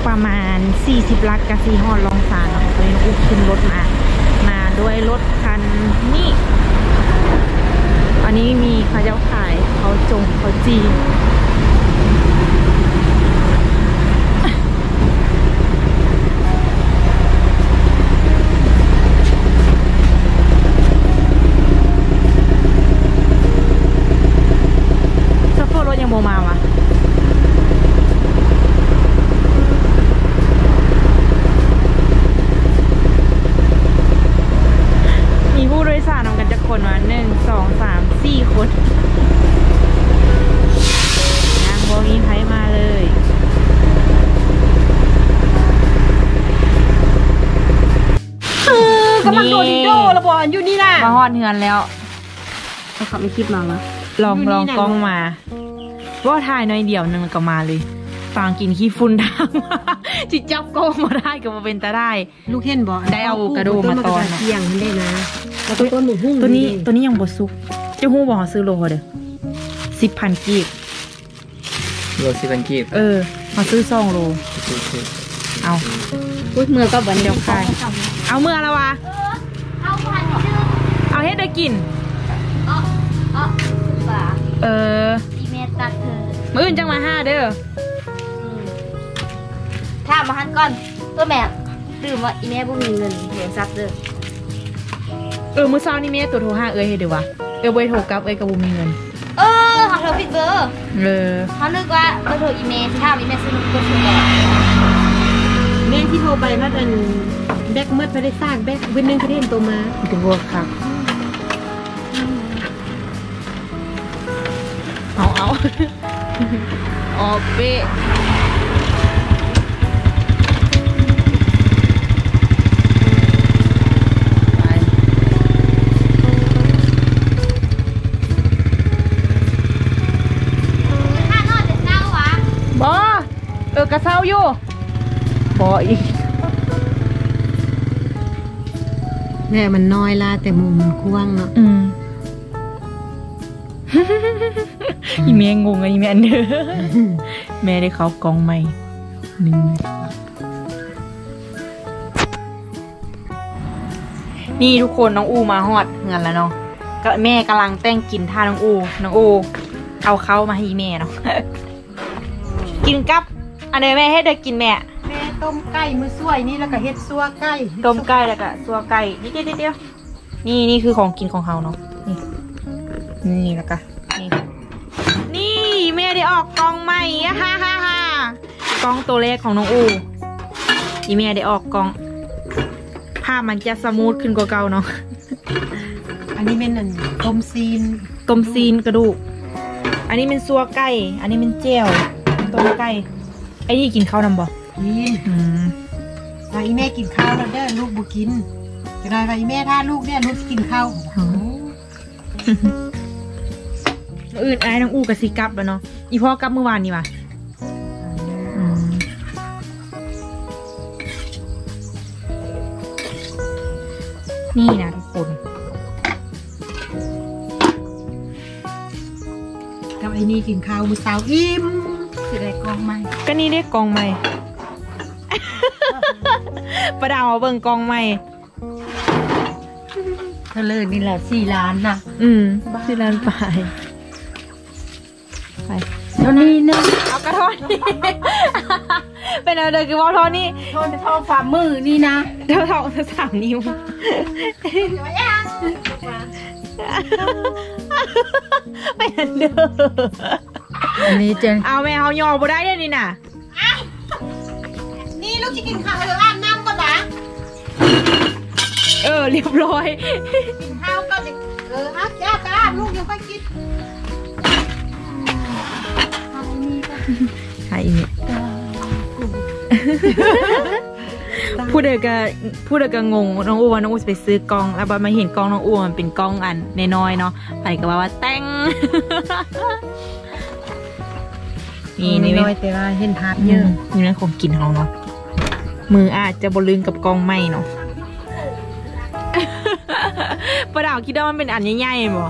ประมาณ40 ลักกะสีฮอดลองสารเนาะตอนนี้น้องอุ๊ขึ้นรถมาด้วยรถคันนี้อันนี้มีเขาเจ้าขายเขาจงเขาจีนซัพพอร์ตรถยังโมมาวะมีผู้โดยสารนำกันจะคนมา1 2 3 4 คนยังโบมีไผมาเลยกำลังโดนดิโดระบอนอยู่นี่นะมาฮอดเฮือนแล้วเขาขับไม่คิดมาวะลองกล้องมาว่าถ่ายน้อยเดียวนึงก็มาเลยฟังกินขี้ฝุ่นทางจิจับกล้องมาได้ก็มาเป็นตาได้ลูกเห็นบ่ได้เอากระดูกมาตอนเที่ยงได้นะแล้วก็ต้นหมูหุ้งตัวนี้ยังบดซุกจะหู้บอกซื้อโลเด้อ10,000 กีบโล10,000 กีบมาซื้อ2 โลเอาเมื่อก็บันเดียวคายเอาเมื่อแล้ววะเอาเฮ็ดได้กินอีเมตัดเธอมื้ออื่นจังมา5เด้อถ้ามาหันก่อนตัวแม่ลืมว่าอีเมบ่มีเงินเหรียญซับเด้อมื้อเช้านี่แม่ตัวโทรหาเฮ็ดเด้อวะบ่ได้โทรกลับก็บ่มีเงินเขาโทรผิดเบอร์เขานึกว่าเบอร์โทรอีเมถ้าอีเมซื้อก็คือแม่ที่โทรไปว่าอันแบกเมื่อไปได้สร้างแบกวินนึงเขาเห็นตัวมาถึงว่าครับเอาออกเป๊ะกระเซ้าอยู่บ่อีกแม่มันน้อยละแต่มุมมันกว้างเนาะอีแม่งงอีแม่เด้อแม่ได้เขากองใหม่นี่ทุกคนน้องอูมาฮอดเงินแล้วเนาะก็แม่กำลังแต่งกินท่าน้องอูเอาเข้ามาให้แม่เนาะกินกับอันนี้แม่ให้เด็กกินแม่ต้มไก่มือสวยนี่แล้วก็เฮ็ดซัวไก่ต้มไก่แล้วก็ซัวไก่นิดเดียวนี่คือของกินของเขาเนาะนี่แล้วก็นี่แม่ได้ออกกองใหม่ฮ่ากองตัวเล็กของน้องอูอีแม่ได้ออกกองภาพมันจะสมูทขึ้นกว่าเก่าเนาะอันนี้เป็นต้มซีนกระดูกอันนี้เป็นซัวไก่อันนี้เป็นเจียวต้มไก่ไอ้นี่กินข้าวนำบ่กินว่าอีแม่กินข้าวแล้วเด้อลูกบุกินจะได้ว่าอีแม่ถ้าลูกเนี่ยลูกกินข้าวอื่นไอ้น้องอูกับซีกับแล้วเนาะอีพ่อกับเมื่อวานนี่ว่ะนี่นะทุกคนกับไอ้นี่กินข้าวมื้อเช้าอิ่มสิได้กองใหม่ก็นี่ได้กองใหม่ประดาวเอาเบิ่งกองใหม่เธอเลยนี่แหละ4 ล้านนะ 4 ล้านไปตอนนี้นึงเอากระทอนเป็นอะไรคือว่าทอนนี่ทอฝ่ามือนี่นะเท่า3 นิ้วเป็นเด้ออันนี้เจนเอาแม่เอายอบ่ได้เลยนี่น่ะนี่ลูกจะกินข้าวอาบน้ำก่อนนะเรียบร้อยกินข้าวก็จะอาบจ้าลูกยังค่อยกินใช่เนี่ยพูดเด็กก็งงน้องอูว่าน้องอูจะไปซื้อกล้องแล้วมาเห็นกล้องน้องอูมันเป็นกล้องอันน้อยๆเนาะไปก็ว่าแต่งนี่น้อยแต่ว่าเห็นภาพเยอะนี่นั่นของกินของเนาะมืออาจจะบลึงกับกล้องไม่เนาะประดาวคิดว่ามันเป็นอันใหญ่ๆบ่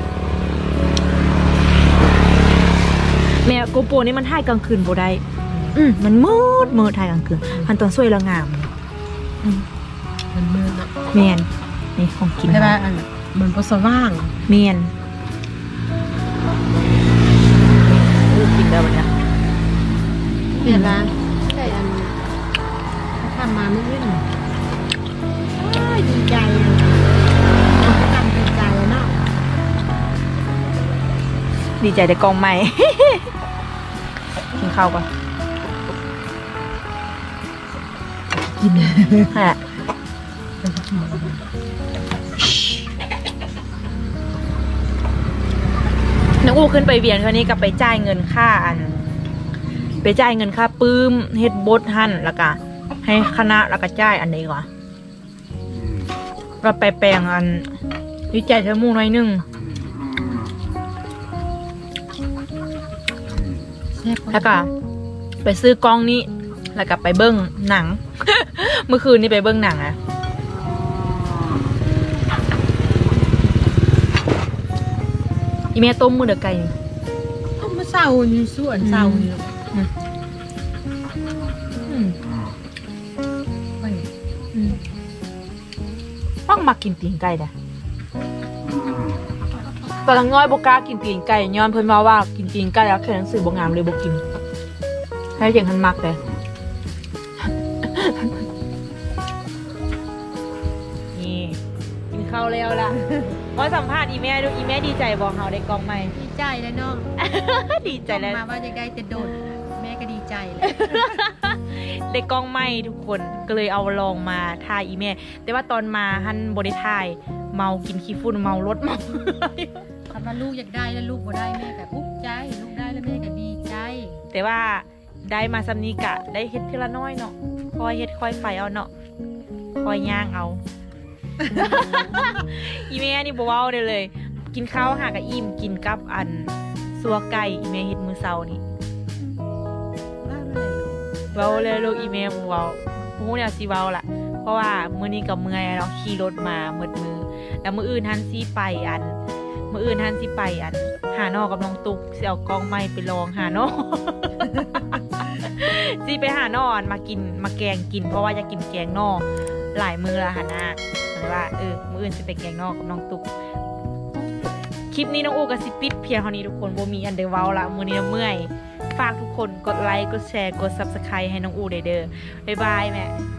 แม่โกโปรนี่มันถ่ายกลางคืนบ่ได้มันมืดถ่ายกลางคืนมันตอนสวยแล้วงามมันมืดนะแมนนี่ของกินใช่ป่ะอันมันก็สว่างแมนกินได้วันนี้เปลี่ยนร้านใช่อันทำมาไม่ขึ้นดีใจทำดีใจเนาะดีใจได้กองใหม่ กินข้าวก่อนกินฮะน้องอูขึ้นไปเวียนคราวนี้ก็ไปจ่ายเงินค่าไปจ่ายเงินค่าปื้มเฮ็ดบดหั่นแล้วก็ให้คณะแล้วก็จ่ายอันนี้ก่อนก็ไปแปลงวิจัยเทอร์มูหน่อยนึงแล้วก็ไปซื้อกล้องนี้แล้วก็ไปเบิ้งหนัง เมื่อคืนนี้ไปเบิ้งหนังอะอีเมียต้มมือเดือไก่นี่เอามาเศร้าอยู่ส่วนเศร้าอยู่ฟังมากินตีนไก่เด้อตอนนั้นง่อยบกล้ากินตีนไก่ย้อนเพิ่นมาว่ากินตีนไก่แล้วเขียนหนังสือบ่งามเลยบ่กินให้เจ๋งทันมักเลยนี่กินข้าวแล้วล่ะว่าสัมภาษณ์อีแม่ดูอีแม่ดีใจบอกเฮาได้กองใหม่ดีใจเลยน้องดีใจแล้วมาว่าจะได้แต่โดดแม่ก็ดีใจเลยได้กล้องใหม่ทุกคนก็เลยเอาลองมาถ่ายอีแม่แต่ว่าตอนมาหันบ่ได้ถ่ายเมากินขี้ฝุ่นเมารถเมาคำว่าลูกอยากได้แล้วลูกบ่ได้แม่ก็ภูมิใจลูกได้แล้วแม่ก็ดีใจแต่ว่าได้มาซำนี้กะได้เฮ็ดทีละน้อยเนาะคอยเฮ็ดคอยไฟเอาเนาะคอยย่างเอา อีแม่นี่บ่เว้าได้เลย กินข้าวหากะอิ่มกินกับสัวไก่อีแม่เฮ็ดมื้อเช้านี่เว้าเลยลูกอีแม่บ่เว้าฮู้แนวสิเว้าล่ะเพราะว่ามื้อนี้ก็เมื่อยเนาะขี่รถมามืดมือแล้วมื้ออื่นหันสิไปมื้ออื่นหันสิไปหานอกับน้องตุ๊กสิเอากล้องไม้ไปลองหานอ สิไปหานอนมากินมาแกงกินเพราะว่าอยากกินแกงนอหลายมื้อแล้วหาหน้าหรือว่ามื้ออื่นสิไปแกงนอกับน้องตุ๊กคลิปนี้น้องอูก็สิปิดเพียงเท่านี้ทุกคนบ่มีอันเดอร์เว้าละมื้อนี้เมื่อยฝากทุกคนกดไลค์กดแชร์กด Subscribe ให้น้องอูเด้อบ๊ายบายแม่